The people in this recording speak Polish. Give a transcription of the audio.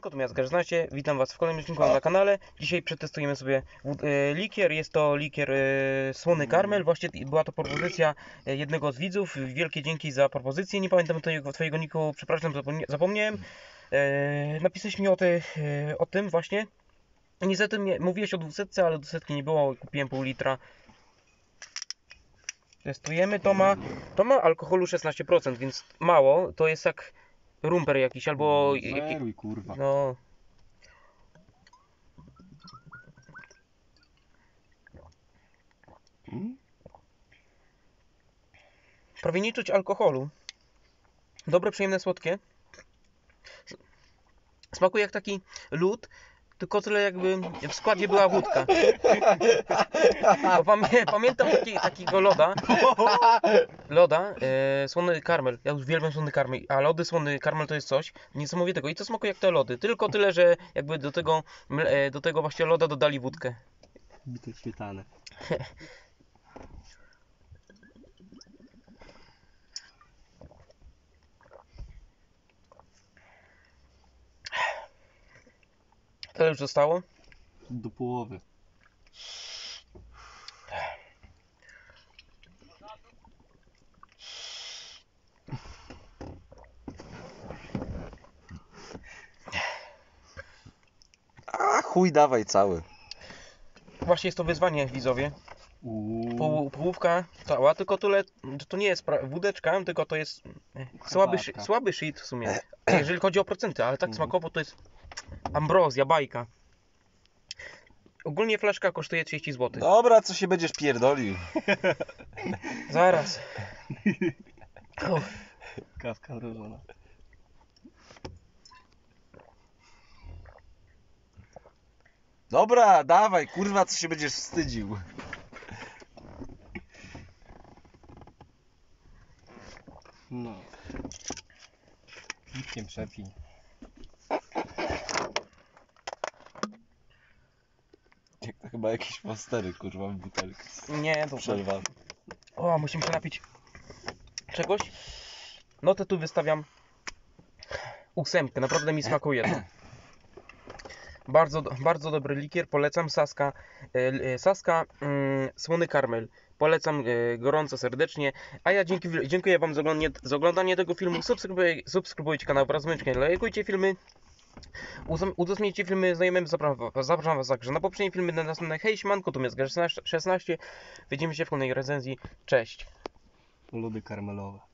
Natomiast Garznacie, witam Was w kolejnym odcinku na kanale. Dzisiaj przetestujemy sobie likier. Jest to likier słony karmel. Właśnie była to propozycja jednego z widzów. Wielkie dzięki za propozycję. Nie pamiętam Twojego niku, przepraszam, zapomniałem. Napisałeś mi o tym właśnie. Niestety mówiłeś o 200, ale 200 nie było. Kupiłem pół litra. Testujemy. To ma alkoholu 16%, więc mało. To jest jak rumper jakiś albo... Zeruj, kurwa. No... Prawie nie czuć alkoholu. Dobre, przyjemne, słodkie. Smakuje jak taki lód, tylko tyle jakby w składzie była wódka. Bo pamiętam takiego loda, słony karmel. Ja już uwielbiam słony karmel, a lody słony karmel to jest coś niesamowitego. I to smakuje jak te lody, tylko tyle, że jakby do tego właśnie loda dodali wódkę. Bite śmietane. Tyle już zostało. Do połowy. A chuj, dawaj cały. Właśnie jest to wyzwanie, widzowie. Połówka cała, tylko tyle, to nie jest wódeczka, tylko to jest słaby shit w sumie, jeżeli chodzi o procenty, ale tak smakowo to jest ambrozja, bajka. Ogólnie flaszka kosztuje 30 zł. Dobra, co się będziesz pierdolił? Zaraz. Kawka mrożona. Dobra, dawaj, kurwa, co się będziesz wstydził? No. Nikiem przepij. Jak to chyba jakieś postery, kurwa, w butelkę. Nie, to Przerwane. O, musimy się napić czegoś. No to tu wystawiam 8, naprawdę mi smakuje to. Bardzo dobry likier, polecam. Saska słony karmel. Polecam gorąco, serdecznie. A ja dziękuję Wam za oglądanie tego filmu. Subskrybujcie kanał wraz z dzwoneczkiem, lajkujcie filmy. Udostępnijcie filmy znajomym. Zapraszam Was także na poprzednie filmy, na następne. Hej, siemanko, tu jest Garznacie 16. Widzimy się w kolejnej recenzji. Cześć. Lody karmelowe.